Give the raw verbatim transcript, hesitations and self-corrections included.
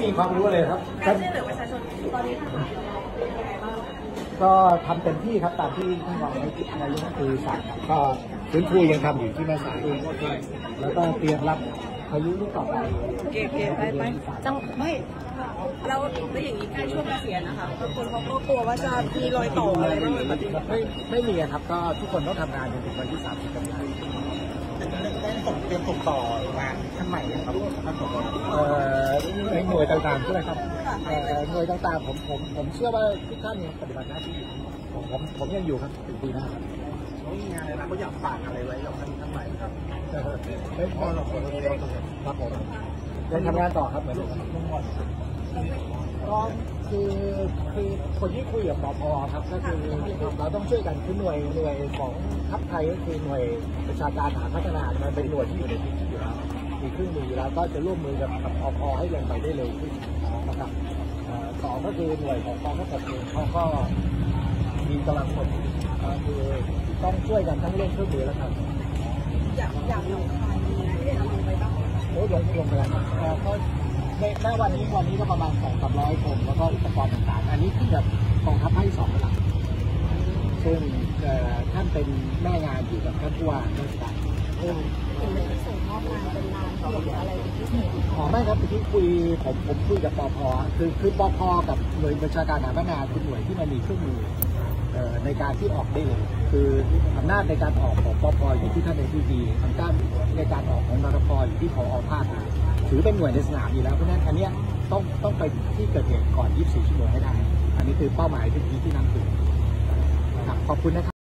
มีความรู้เลยครับการช่วยเหลือประชาชนตอนนี้ทหารก็ทำเต็มที่ครับตามที่ท่านรองนายกรัฐมนตรีสั่งก็ฟื้นฟูยังทำอยู่ที่แม่สายแล้วก็เตรียมรับพายุลูกต่อไปเก็บเก็บไปไปจังไม่เราแล้วอย่างนี้ใกล้ช่วงเกษียณนะคะคนเขาก็กลัวว่าจะมีรอยต่ออะไรบ้างไม่ไม่มีครับก็ทุกคนต้องทำงานจนถึงวันที่สามสิบกันยายนได้ส่งเตรียมส่งต่องานท่านใหม่ครับท่านผอในหน่วยต่างๆใช่ไหมครับหน่วยต่างๆผมผมผมเชื่อว่าทุกท่านยังปฏิบัติหน้าที่ผมผมผมยังอยู่ครับถึงปีหน้าครับเขามีงานอะไรนะเขาอยากฝากอะไรไว้กับท่านท่านใหม่ครับไม่พอหรอกครับผมยังทำงานต่อครับเหมือนเดิมก็คือคือคนที่คุยกับปภครับก็คือเราต้องช่วยกันคือหน่วยหน่วยของทัพไทยก็คือหน่วยประชาการทหารพัฒนามันเป็นหน่วยที่อยู่ในพื้นที่อยู่แล้วมีเครื่องมืออยู่แล้วก็จะร่วมมือกับกับปภให้ลงไปได้เร็วขึ้นนะครับสองก็คือหน่วยของกองทัพบกเองเขาก็มีกำลังคนคือต้องช่วยกันทั้งเรื่องเครื่องมือและครับอยากอยากลงใครที่จะลงไปบ้างโอ้ยลงลงไปแล้วก็ในแม่วันนี้วันนี้ก็ประมาณสองสามร้อยคนแล้วก็อุปกรณ์ต่างๆอันนี้คือแบบกองทัพภาคที่สองหลักซึ่งท่านเป็นแม่งานอยู่กับท่านผู้ว่าราชการเออเป็นส่งมอบงานเป็นงานเกี่ยวกับอะไรเป็นพิเศษอ๋อไม่ครับที่คุยผมผมคุยกับปภคือคือปภกับหน่วยบัญชาการทหารพัฒนาคือหน่วยที่มันมีเครื่องมือในการที่ออกได้เลยคืออำนาจในการออกของปภอยู่ที่ท่านในที่ดีอำนาจในการออกของนรพอยู่ที่ผอ.ภาคถือเป็นหน่วยในสนามอยู่แล้วเพราะฉะนั้นอันนี้ต้องต้องไปที่เกิดเหตุก่อนยี่สิบสี่ชั่วโมงให้ได้อันนี้คือเป้าหมายที่ที่นั่นคือขอบคุณนะครับ